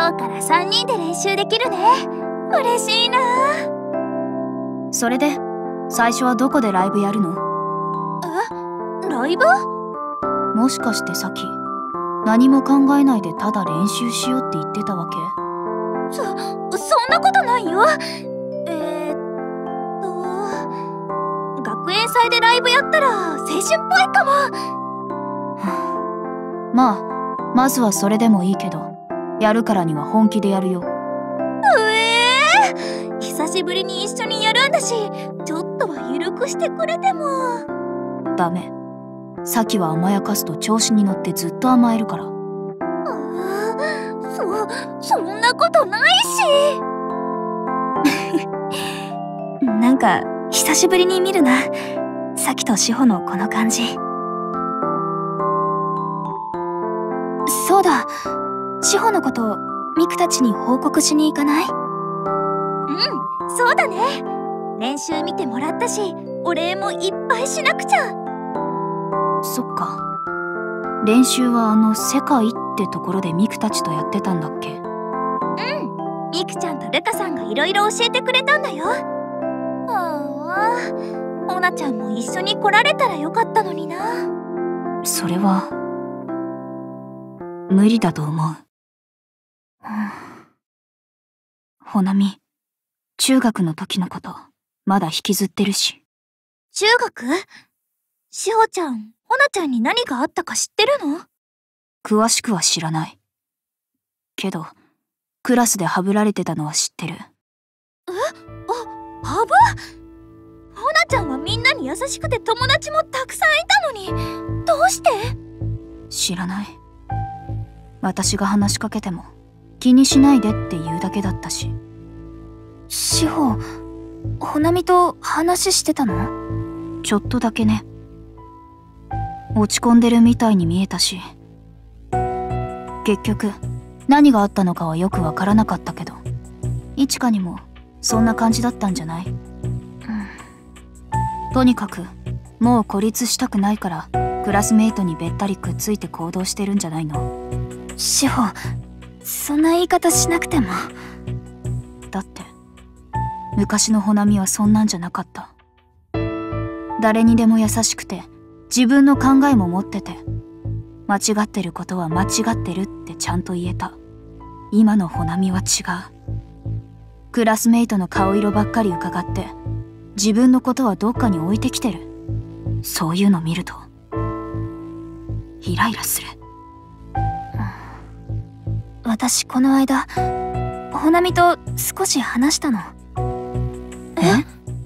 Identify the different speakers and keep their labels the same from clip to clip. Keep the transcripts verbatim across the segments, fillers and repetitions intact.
Speaker 1: 今日からさんにんで練習できるね。嬉しいな。
Speaker 2: それで最初はどこでライブやるの？
Speaker 1: え？ライブ？
Speaker 2: もしかしてさっき何も考えないでただ練習しようって言ってたわけ？
Speaker 1: そ、そんなことないよ。えー、っと学園祭でライブやったら青春っぽいかも。
Speaker 2: まあまずはそれでもいいけど、やるからには本気でやるよ。
Speaker 1: うえー、久しぶりに一緒にやるんだし、ちょっとは緩くしてくれても。
Speaker 2: ダメ。サキは甘やかすと調子に乗ってずっと甘えるから。
Speaker 1: ああ、そ、そんなことないし。
Speaker 3: なんか久しぶりに見るな、サキと志保のこの感じ。そうだ、志保のことミクたちに報告しに行かない？
Speaker 1: うん、そうだね。練習見てもらったし、お礼もいっぱいしなくちゃ。
Speaker 2: そっか。練習はあの世界ってところでミクたちとやってたんだっけ？
Speaker 1: うん、ミクちゃんとルカさんがいろいろ教えてくれたんだよ。はあ、オナちゃんも一緒に来られたらよかったのにな。
Speaker 2: それは無理だと思う。ほなみ、中学の時のことまだ引きずってるし。
Speaker 1: 中学？志保ちゃん、ほなちゃんに何があったか知ってるの？
Speaker 2: 詳しくは知らない。けど、クラスでハブられてたのは知ってる。え？
Speaker 1: あ、ハブ？ほなちゃんはみんなに優しくて友達もたくさんいたのに、どうして？
Speaker 2: 知らない。私が話しかけても気にしないでって言うだけだったし。
Speaker 3: 志保、ほなみと話してたの？
Speaker 2: ちょっとだけね。落ち込んでるみたいに見えたし、結局何があったのかはよくわからなかったけど、いちかにもそんな感じだったんじゃない？うん、とにかくもう孤立したくないからクラスメイトにべったりくっついて行動してるんじゃないの？
Speaker 3: 志保、そんな言い方しなくても。
Speaker 2: だって昔のほなみはそんなんじゃなかった。誰にでも優しくて自分の考えも持ってて、間違ってることは間違ってるってちゃんと言えた。今のほなみは違う。クラスメイトの顔色ばっかり伺って自分のことはどっかに置いてきてる。そういうの見るとイライラする。
Speaker 3: 私この間ほなみと少し話したの。
Speaker 2: え？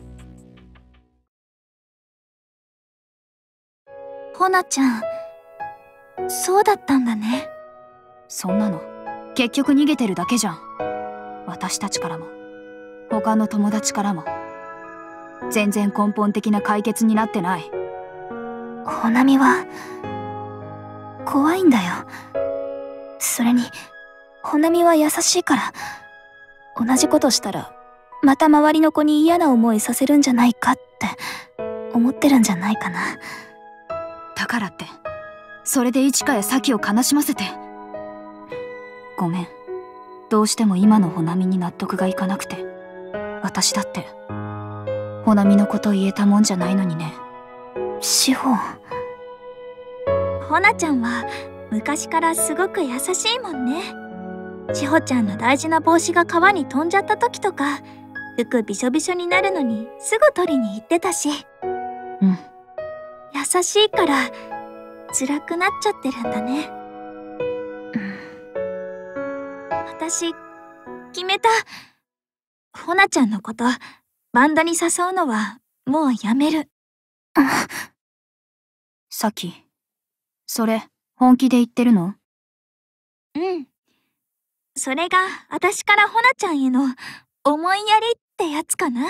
Speaker 1: ほなちゃん、そうだったんだね。
Speaker 2: そんなの結局逃げてるだけじゃん。私たちからも他の友達からも全然根本的な解決になってない。
Speaker 3: ほなみは怖いんだよ。それにほなみは優しいから、同じことしたらまた周りの子に嫌な思いさせるんじゃないかって思ってるんじゃないかな。
Speaker 2: だからってそれでイチカやサキを悲しませて。ごめん、どうしても今のほなみに納得がいかなくて。私だってほなみのこと言えたもんじゃないのにね。
Speaker 3: 志保、
Speaker 1: ほなちゃんは昔からすごく優しいもんね。志保ちゃんの大事な帽子が川に飛んじゃった時とか、服びしょびしょになるのにすぐ取りに行ってたし。
Speaker 2: うん、
Speaker 1: 優しいから辛くなっちゃってるんだね。
Speaker 3: うん、
Speaker 1: 私決めた。ほなちゃんのことバンドに誘うのはもうやめる。
Speaker 2: サキ、それ本気で言ってるの？
Speaker 1: うん。それが私からほなちゃんへの思いやりってやつかな。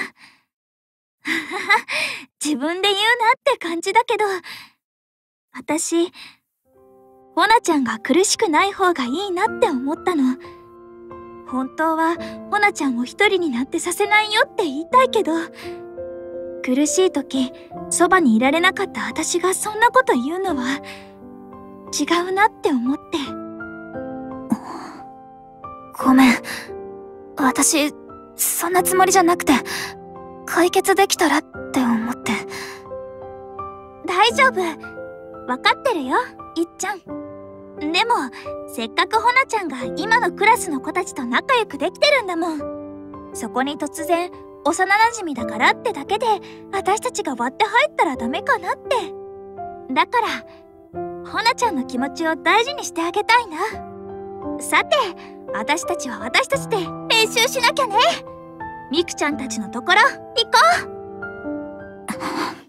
Speaker 1: 自分で言うなって感じだけど、私ほなちゃんが苦しくない方がいいなって思ったの。本当はほなちゃんを一人になってさせないよって言いたいけど、苦しい時そばにいられなかった私がそんなこと言うのは違うなって思って。
Speaker 3: ごめん。私、そんなつもりじゃなくて、解決できたらって思って。
Speaker 1: 大丈夫。わかってるよ、いっちゃん。でも、せっかくほなちゃんが今のクラスの子たちと仲良くできてるんだもん。そこに突然、幼馴染だからってだけで、私たちが割って入ったらダメかなって。だから、ほなちゃんの気持ちを大事にしてあげたいな。さて、私たちは私たちで練習しなきゃね。ミクちゃんたちのところ、行こう。